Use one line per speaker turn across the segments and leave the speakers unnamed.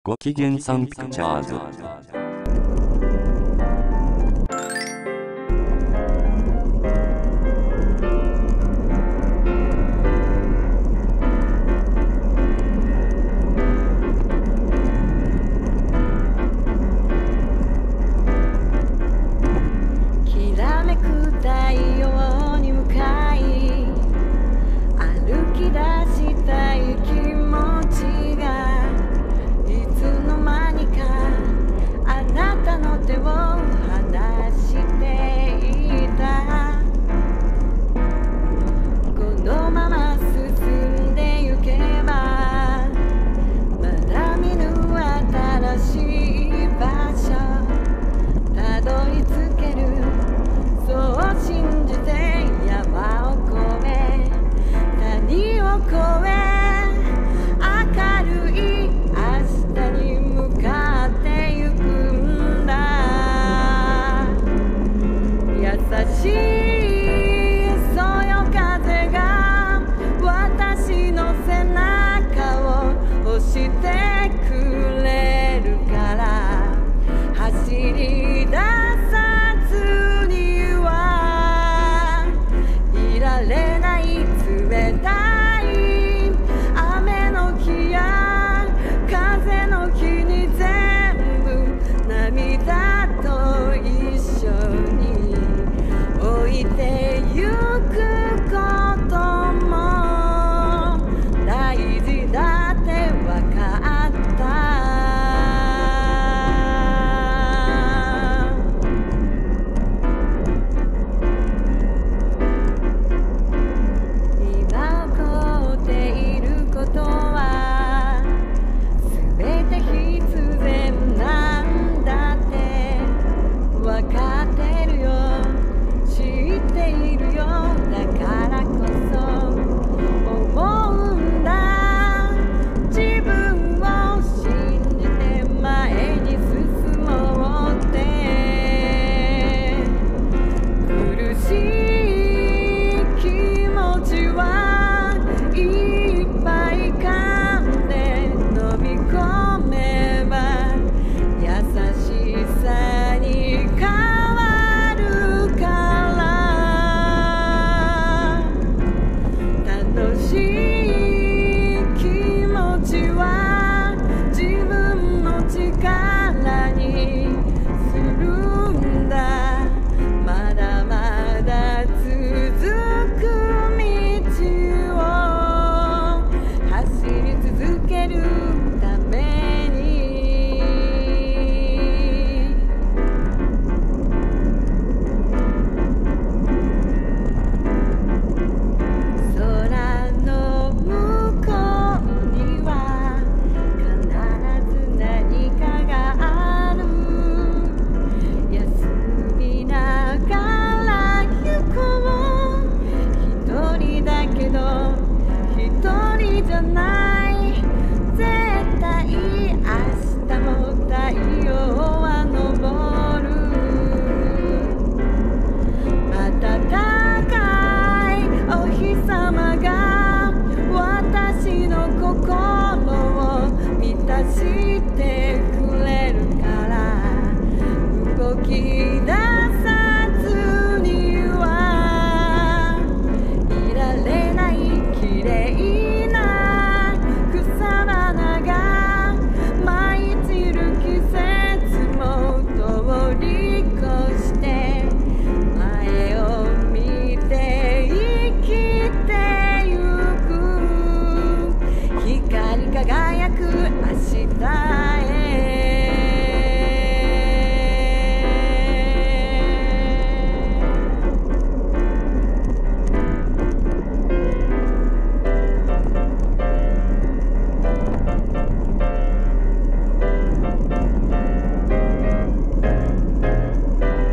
ご機嫌さんピクチャーズ。
きらめく太陽に向かい歩き出したい気持ちがいつの間にかあなたの手を離していた。このまま進んでゆけばまだ見ぬ新しい場所たどり着ける、そう信じて山を越え谷を越え明るい明日に向かってゆくんだ。優しいそよ風が私の背中を押してくれるから走り出さずにはいられない。冷たい雨の日や風の日に全部涙と一緒に置いてゆくことも大事だって分かった。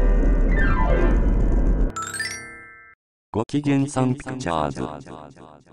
ご機嫌さんピクチャーズ。